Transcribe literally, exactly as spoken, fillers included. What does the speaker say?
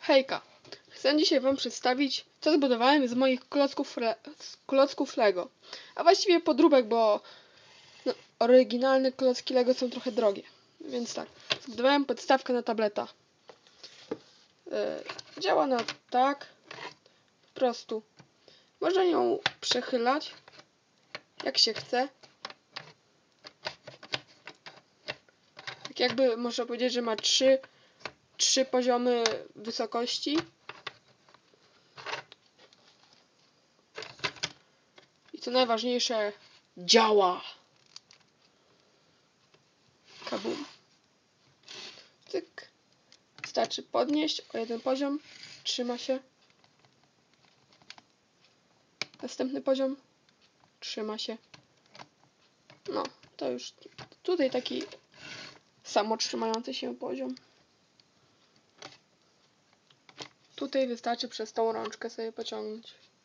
Hejka! Chcę dzisiaj wam przedstawić, co zbudowałem z moich klocków, z klocków Lego. A właściwie podróbek, bo no, oryginalne klocki Lego są trochę drogie. Więc tak, zbudowałem podstawkę na tableta. Yy, działa ona tak, po prostu. Można ją przechylać, jak się chce. Tak jakby można powiedzieć, że ma trzy, trzy poziomy wysokości. I co najważniejsze, działa. Kabum. Cyk. Wystarczy podnieść o jeden poziom. Trzyma się. Następny poziom. Trzyma się. No, to już tutaj taki samotrzymający się poziom. Tutaj wystarczy przez tą rączkę sobie pociągnąć.